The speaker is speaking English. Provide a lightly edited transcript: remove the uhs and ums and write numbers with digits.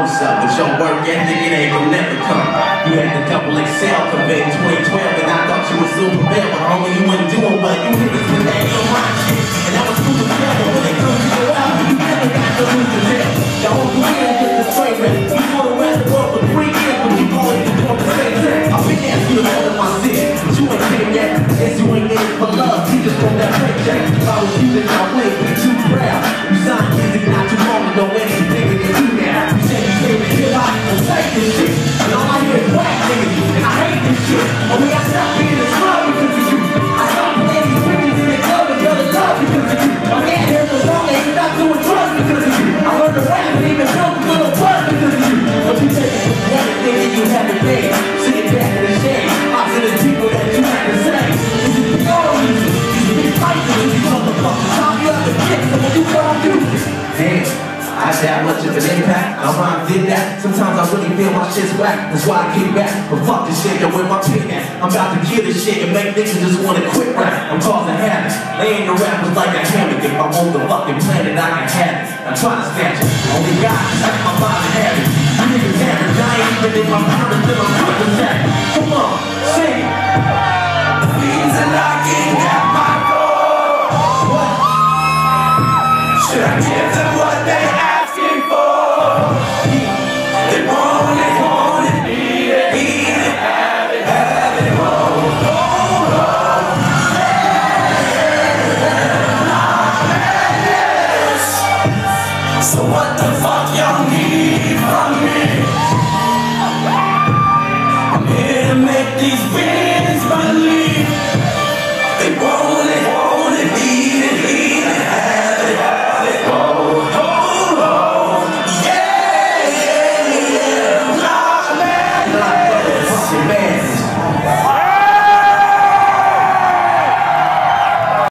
what's up, but your work ethic, it ain't gonna never come. You had the double XL convey in 2012, and I thought you was super bad, but homie, you wasn't doing well. You niggas with that ain't my shit, and I was super bad, but when it comes to your album, you never got to lose the hell. The whole career is just a straight rap. You go around the world for 3 years, but you always perform the same track. I've been asking you to hold in my city, but you ain't came yet. Guess you ain't in it for love, you just want that paycheck. If I was you, then I would be too proud. You signed music not too long ago, any bigger than you now. You said you came to hip hop and take this shit, and all I hear is whack niggas, and I hate this shit. Only I stopped being in the club because of you. I stopped playing these bitches in the club and fell in love because of you. My man heard the song and he stopped doing drugs because of you. I learned to rap and even built a little buzz because of you. But you take it for granted, thinking you haven't made. Sitting back in the shade, opposite the people that you had to say. This is the old music, these big fights with these motherfuckers. How you have to get so when you don't do this? Damn. I had much of an impact, my rhyme did that. Sometimes I really feel my shit's whack, that's why I kick back. But fuck this shit, yo, where my pig at? I'm about to kill this shit and make niggas just wanna quit rap. I'm causing havoc, laying the rappers like a hammock. If I'm on the fucking planet, I can have it. I'm trying to snatch it, only God can my body have it. You niggas average, I ain't even in my mind until I'm